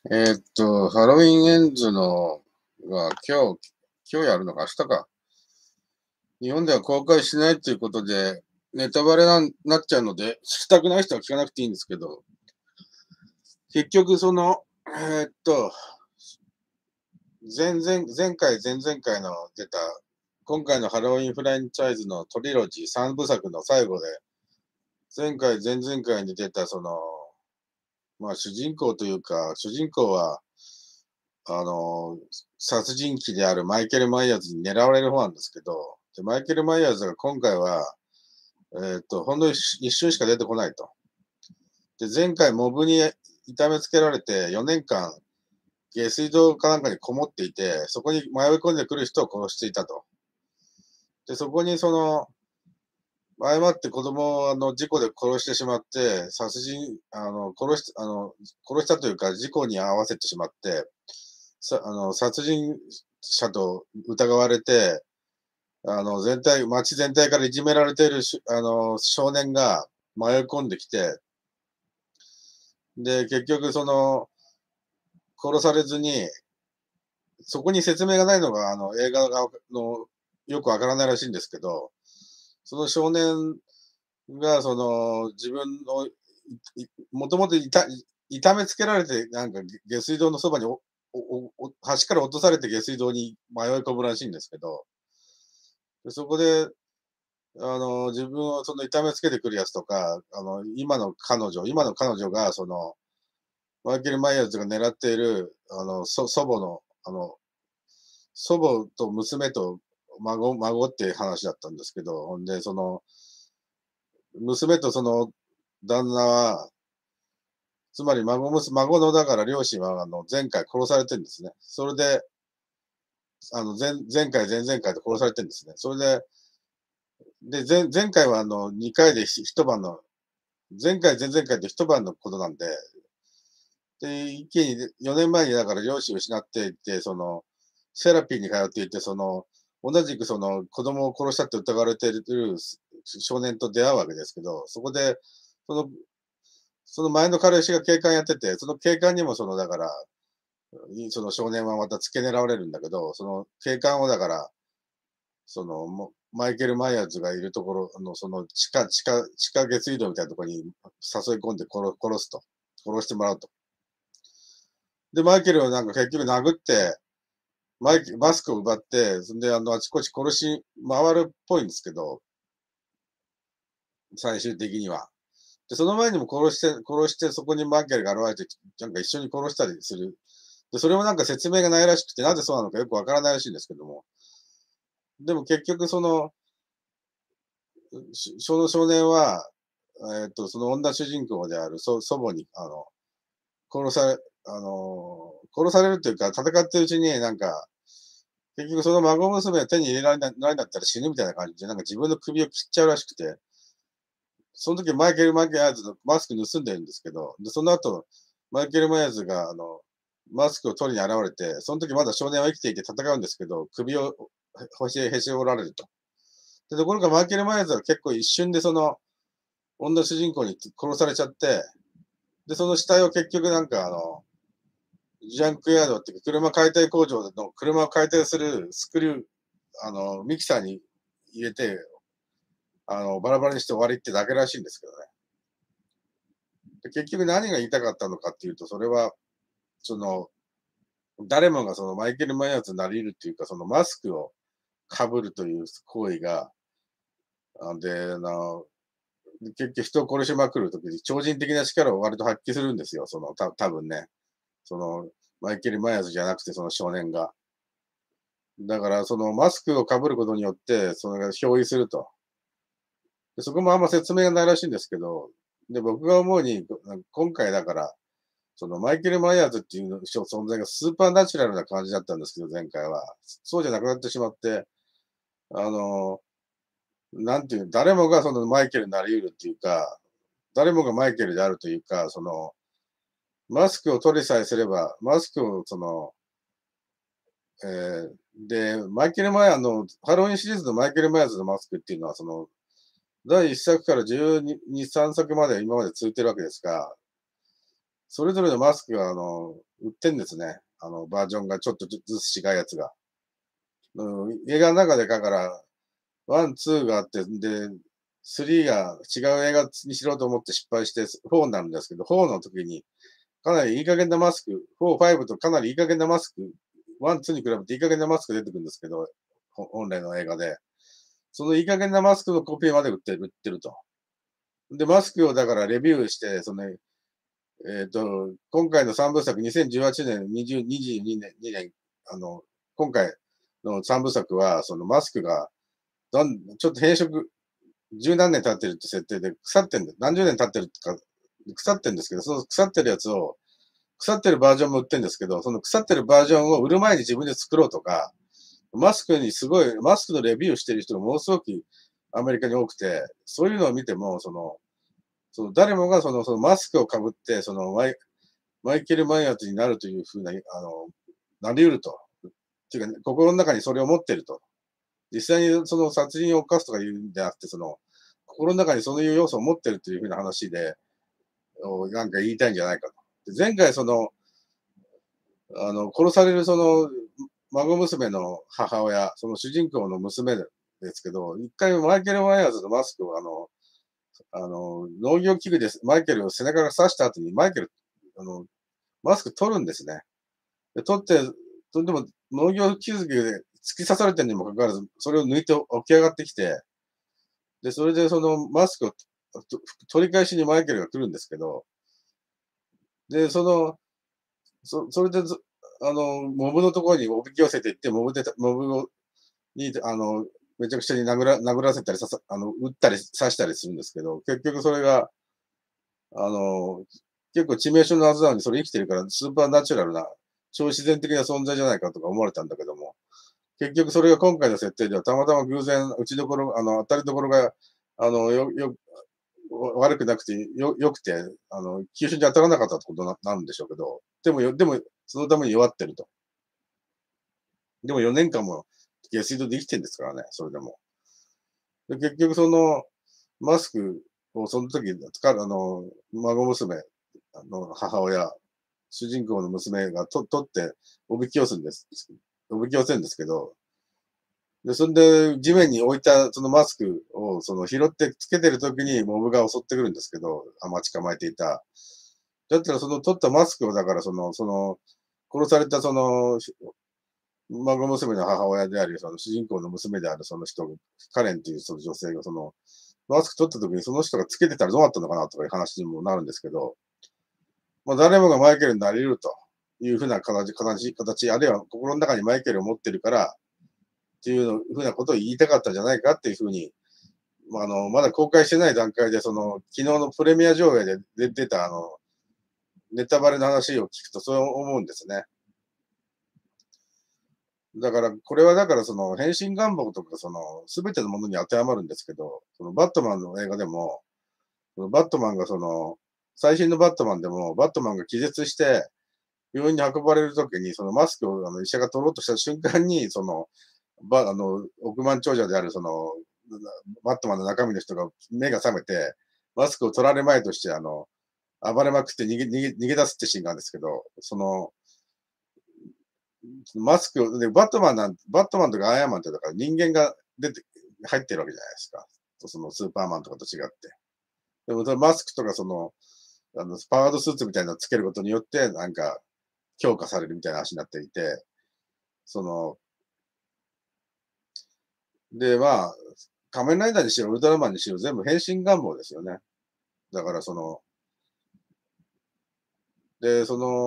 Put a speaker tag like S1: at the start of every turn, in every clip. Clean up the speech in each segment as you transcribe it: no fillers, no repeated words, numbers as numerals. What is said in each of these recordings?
S1: ハロウィンエンズのが今日やるのか明日か。日本では公開しないということで、ネタバレなっちゃうので、聞きたくない人は聞かなくていいんですけど、結局前々回の出た、今回のハロウィンフランチャイズのトリロジー3部作の最後で、前々回に出た主人公というか、主人公は、あの、殺人鬼であるマイケル・マイヤーズに狙われる方なんですけど、で、マイケル・マイヤーズが今回は、ほんの一瞬しか出てこないと。で、前回モブに痛めつけられて4年間下水道かなんかにこもっていて、そこに迷い込んでくる人を殺していたと。で、そこに誤って子供を事故で殺してしまって、殺人、殺したというか事故に遭わせてしまって、殺人者と疑われて、街全体からいじめられている少年が迷い込んできて、で、結局殺されずに、そこに説明がないのが、映画がよくわからないらしいんですけど、その少年が、自分の、もともと痛めつけられて、なんか下水道のそばに橋から落とされて下水道に迷い込むらしいんですけど、でそこで自分を痛めつけてくるやつとか、今の彼女が、マイケル・マイヤーズが狙っている、祖母と娘と孫っていう話だったんですけど、ほんで、娘とその旦那は、つまり孫のだから両親は、前回殺されてるんですね。それで、前々回と殺されてるんですね。それで、前回は2回で一晩の前々回って一晩のことなんで、で、一気に4年前にだから両親を失っていて、セラピーに通っていて、同じく子供を殺したって疑われている少年と出会うわけですけど、そこで、そのその前の彼氏が警官やってて、その警官にもだから、その少年はまた付け狙われるんだけど、その警官をだから、マイケル・マイヤーズがいるところの、地下下水道みたいなところに誘い込んで殺すと。殺してもらうと。で、マイケルをなんか結局殴って、マスクを奪って、そんであちこち殺し回るっぽいんですけど、最終的には。で、その前にも殺してそこにマイケルが現れて、なんか一緒に殺したりする。で、それもなんか説明がないらしくて、なぜそうなのかよくわからないらしいんですけども。でも結局その少年は、その女主人公である祖母に、殺され殺されるというか、戦ってるうちになんか、結局その孫娘を手に入れられないんだったら死ぬみたいな感じで、なんか自分の首を切っちゃうらしくて、その時マイケル・マイヤーズのマスク盗んでるんですけど、で、その後、マイケル・マイヤーズがマスクを取りに現れて、その時まだ少年は生きていて戦うんですけど、首をへし折られると。で、ところがマイケル・マイヤーズは結構一瞬で女主人公に殺されちゃって、で、その死体を結局なんかジャンクヤードっていうか、車解体工場の車を解体するスクリュー、ミキサーに入れて、バラバラにして終わりってだけらしいんですけどね。で、結局何が言いたかったのかっていうと、それは、その、誰もがそのマイケル・マイヤーズになり得るっていうか、そのマスクを被るという行為が、で、結局人を殺しまくるときに超人的な力を割と発揮するんですよ、多分ね。その、マイケル・マイヤーズじゃなくてその少年が。だからそのマスクを被ることによって、それが憑依すると。で、そこもあんま説明がないらしいんですけど、で、僕が思うに、今回だから、そのマイケル・マイヤーズっていう存在がスーパーナチュラルな感じだったんですけど、前回は。そうじゃなくなってしまって、あの、なんていう、誰もがそのマイケルになり得るっていうか、誰もがマイケルであるというか、マスクを取りさえすれば、マスクをマイケル・マイヤーハロウィンシリーズのマイケル・マイヤーズのマスクっていうのは、第1作から12、3作まで今まで続いてるわけですが、それぞれのマスクが、 売ってんですね。バージョンがちょっとずつ違うやつが。映画の中でだから、ワン、ツーがあって、で、スリーが違う映画にしようと思って失敗して、フォーになるんですけど、フォーの時に、かなりいい加減なマスク、4、5とかなりいい加減なマスク、ワン、ツーに比べていい加減なマスク出てくるんですけど、本来の映画で。そのいい加減なマスクのコピーまで売ってると。で、マスクをだからレビューして、今回の3部作、2018年、22年、2年、今回の3部作は、そのマスクが、ちょっと変色、十何年経ってるって設定で腐ってんだ。何十年経ってるってか、腐ってんですけど、その腐ってるやつを、腐ってるバージョンも売ってんですけど、その腐ってるバージョンを売る前に自分で作ろうとか、マスクのレビューしてる人がものすごくアメリカに多くて、そういうのを見ても、誰もがそのマスクをかぶって、マイケル・マイヤーズになるというふうな、なり得ると。っていうか、心の中にそれを持ってると。実際にその殺人を犯すとかいうんじゃなくて、心の中にそういう要素を持ってるというふうな話で、なんか言いたいんじゃないかと。で前回殺される孫娘の母親、その主人公の娘ですけど、一回マイケル・マイヤーズのマスクを農業器具でマイケルを背中が刺した後に、あの、マスク取るんですね。で、取って、でも農業器具で突き刺されてるにもかかわらず、それを抜いて起き上がってきて、で、それでそのマスクを取り返しにマイケルが来るんですけど、で、それでモブのところにおびき寄せていって、モブに、めちゃくちゃに殴らせたり、撃ったり刺したりするんですけど、結局それが、あの、結構致命傷のはずなのに、それ生きてるから、スーパーナチュラルな、超自然的な存在じゃないかとか思われたんだけども、結局それが今回の設定ではたまたま偶然、打ちどころ、当たりどころが、あの、よよ悪くなくて、良くて、急所に当たらなかったってことなんでしょうけど、でも、そのために弱ってると。でも4年間も下水道で生きてるんですからね、それでも。で、結局マスクをその時孫娘の母親、主人公の娘が取っておびき寄せるんです。おびき寄せるんですけど、で、そんで地面に置いたそのマスクを拾ってつけてる時にモブが襲ってくるんですけど、待ち構えていた。だったらその取ったマスクをだから殺された孫娘の母親であり、その主人公の娘であるその人、カレンというその女性がマスク取った時にその人がつけてたらどうなったのかなとかいう話にもなるんですけど、まあ、誰もがマイケルになれるというふうな形、あるいは心の中にマイケルを持ってるからっていうふうなことを言いたかったんじゃないかっていうふうに、まだ公開してない段階で、昨日のプレミア上映で出たネタバレの話を聞くとそう思うんですね。だから、これはだから変身願望とかすべてのものに当てはまるんですけど、バットマンの映画でも、バットマンが最新のバットマンでも、バットマンが気絶して、病院に運ばれるときに、そのマスクを医者が取ろうとした瞬間に、億万長者であるバットマンの中身の人が目が覚めて、マスクを取られまいとして、暴れまくって逃げ出すってシーンがあるんですけど、マスクを、で、バットマンとかアイアンマンってだから人間が入ってるわけじゃないですか。そのスーパーマンとかと違って。でも、マスクとかパワードスーツみたいなのつけることによって、なんか、強化されるみたいな話になっていて、その、で、まあ、仮面ライダーにしろ、ウルトラマンにしろ、全部変身願望ですよね。だからで、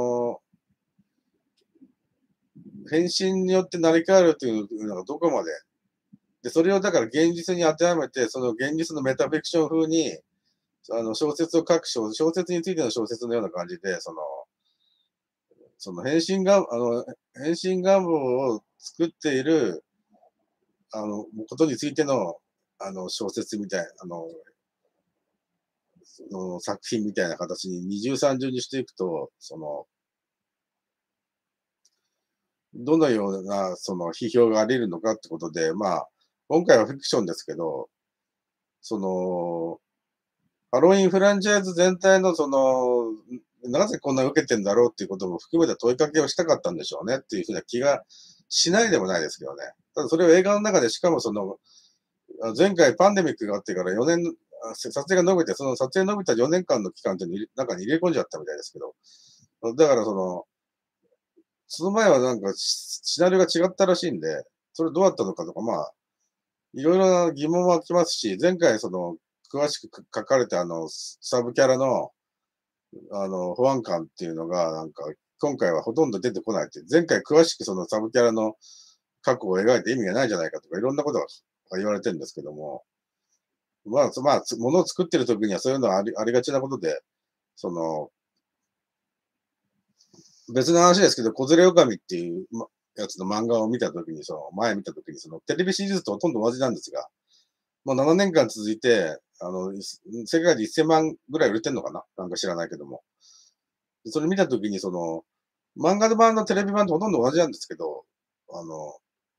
S1: 変身によって成り変わるというのがどこまで、で、それをだから現実に当てはめて、その現実のメタフィクション風に、小説についての小説のような感じで、その変身願望を作っている、ことについての、小説みたい、その作品みたいな形に二重三重にしていくと、どのような批評があり得るのかってことで、まあ、今回はフィクションですけど、その、ハロウィンフランチャイズ全体のなぜこんな受けてんだろうっていうことも含めた問いかけをしたかったんでしょうねっていうふうな気がしないでもないですけどね。ただそれを映画の中でしかもその、前回パンデミックがあってから4年、撮影が伸びて、その撮影伸びた4年間の期間って中に入れ込んじゃったみたいですけど、だからその前はなんかシナリオが違ったらしいんで、それどうだったのかとか、まあ、いろいろな疑問はきますし、前回詳しく書かれたサブキャラの、保安官っていうのが、なんか、今回はほとんど出てこないって、前回詳しくそのサブキャラの過去を描いて意味がないじゃないかとか、いろんなことが言われてるんですけども、ものを作ってる時にはそういうのはありがちなことで、その、別の話ですけど、子連れ狼っていう、やつの漫画を見た時に、前見た時に、テレビシリーズとほとんど同じなんですが、もう7年間続いて、世界で1000万ぐらい売れてんのかななんか知らないけども。それ見た時に、漫画版のテレビ版とほとんど同じなんですけど、あの、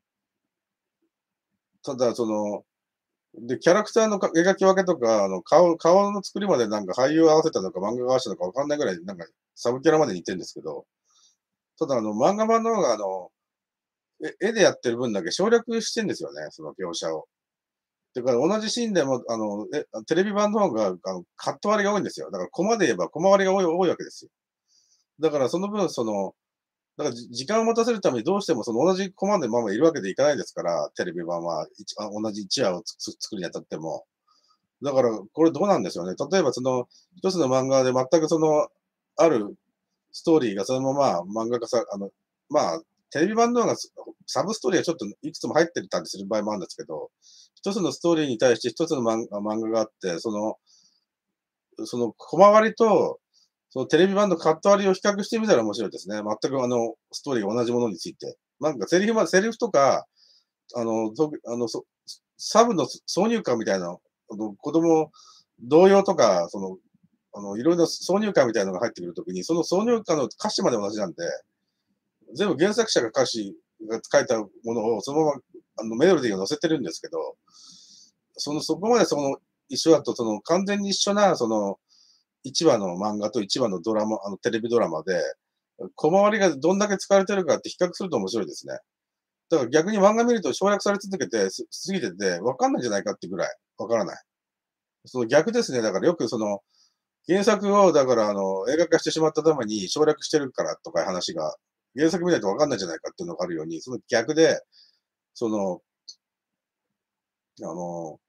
S1: ただで、キャラクターの描き分けとか、顔の作りまでなんか俳優合わせたのか漫画合わせたのかわかんないぐらい、なんかサブキャラまで似てるんですけど、ただ漫画版の方が絵でやってる分だけ省略してんですよね、その描写を。だから同じシーンでも、テレビ版の方が、カット割りが多いんですよ。だからコマで言えばコマ割りが多いわけですよ。だからその分、時間を持たせるためにどうしてもその同じコマでままいるわけでいかないですから、テレビ版は、同じ1話を作るにあたっても。だから、これどうなんでしょうね。例えば一つの漫画で全くあるストーリーがそのまま漫画化さまあ、テレビ版の方がサブストーリーがちょっといくつも入ってたりする場合もあるんですけど、一つのストーリーに対して一つの漫画があって、そのコマ割りと、そのテレビ版のカット割りを比較してみたら面白いですね。全くストーリーが同じものについて。なんかセリフとか、あの、とあの、そサブの挿入歌みたいな、子供童謡とか、いろいろ挿入歌みたいなのが入ってくるときに、その挿入歌の歌詞まで同じなんで、全部原作者が歌詞が書いたものをそのままメロディーを載せてるんですけど、そこまで一緒だと、完全に一緒な、1話の漫画と1話のドラマ、テレビドラマで、小回りがどんだけ使われてるかって比較すると面白いですね。だから逆に漫画見ると省略され続けて、過ぎてて、わかんないんじゃないかってぐらい、わからない。その逆ですね。だからよく原作をだから映画化してしまったために省略してるからとかいう話が、原作見ないとわかんないんじゃないかっていうのがあるように、その逆で、その、あの、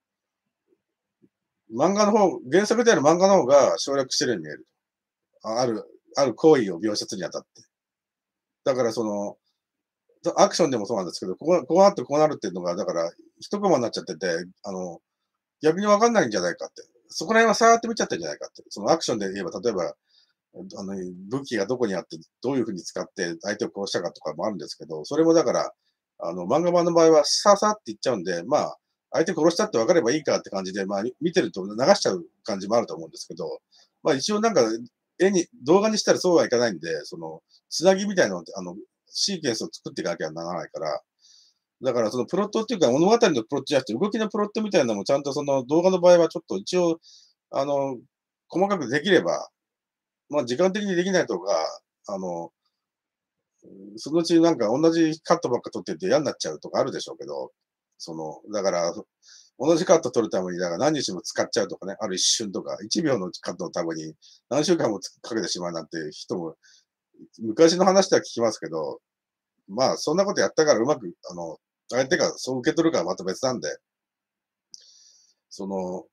S1: 原作である漫画の方が省略してるように見える。ある、ある行為を描写するにあたって。だからアクションでもそうなんですけど、こうなってこうなるっていうのが、だから、一コマになっちゃってて、逆にわかんないんじゃないかって。そこら辺はさーって見ちゃってるんじゃないかって。そのアクションで言えば、例えば、武器がどこにあって、どういう風に使って相手を殺したかとかもあるんですけど、それもだから、漫画版の場合はさーさーって言っちゃうんで、まあ、相手殺したって分かればいいかって感じで、まあ、見てると流しちゃう感じもあると思うんですけど、まあ一応なんか、動画にしたらそうはいかないんで、つなぎみたいなのって、シーケンスを作っていかなきゃならないから、だからそのプロットっていうか、物語のプロットじゃなくて、動きのプロットみたいなのもちゃんとその動画の場合はちょっと一応、あの、細かくできれば、まあ時間的にできないとか、あの、そのうちなんか同じカットばっか撮ってて嫌になっちゃうとかあるでしょうけど、だから、同じカット撮るために、だから何日も使っちゃうとかね、ある一瞬とか、1秒のカットのために何週間もかけてしまうなんて人も、昔の話では聞きますけど、まあ、そんなことやったからうまく、相手がそう受け取るかはまた別なんで、その、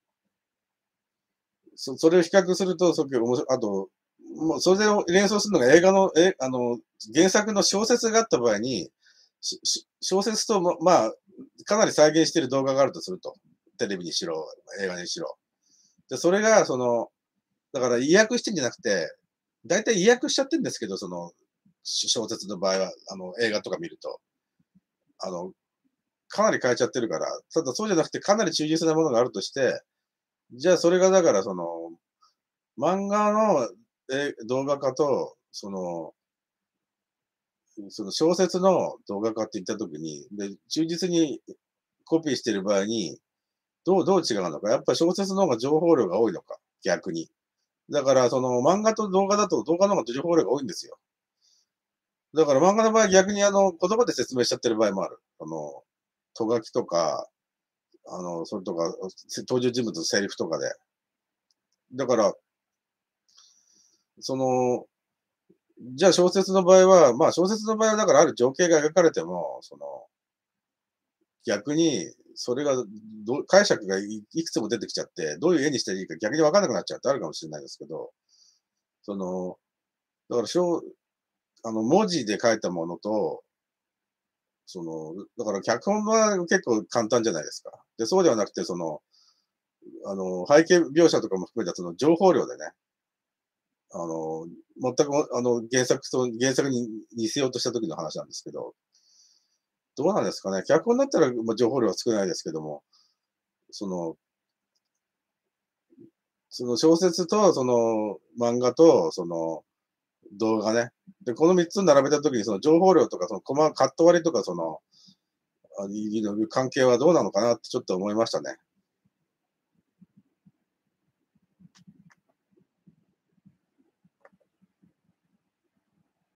S1: それを比較すると、あと、もうそれを連想するのが映画の、原作の小説があった場合に、小説とまあ、かなり再現している動画があるとすると。テレビにしろ、映画にしろ。で、それが、だから意訳してんじゃなくて、大体意訳しちゃってるんですけど、小説の場合は、映画とか見ると。あの、かなり変えちゃってるから、ただそうじゃなくてかなり忠実なものがあるとして、じゃあそれがだから漫画の、動画化と、その小説の動画化って言ったときに、で、忠実にコピーしている場合に、どう違うのか。やっぱり小説の方が情報量が多いのか、逆に。 だからその漫画と動画だと動画の方が情報量が多いんですよ。だから漫画の場合は逆に言葉で説明しちゃってる場合もある。ト書きとか、それとか、登場人物のセリフとかで。だから、その、じゃあ小説の場合は、まあ小説の場合はだからある情景が描かれても、逆にそれが解釈がいくつも出てきちゃって、どういう絵にしていいか逆に分かんなくなっちゃうってあるかもしれないですけど、その、だから文字で書いたものと、だから脚本は結構簡単じゃないですか。で、そうではなくて、背景描写とかも含めたその情報量でね、あの、全く原作に似せようとした時の話なんですけど、どうなんですかね。脚本だったら、ま、情報量は少ないですけども、そのその小説とその漫画とその動画ね。で、この3つ並べた時にその情報量とかカット割りとかいう関係はどうなのかなってちょっと思いましたね。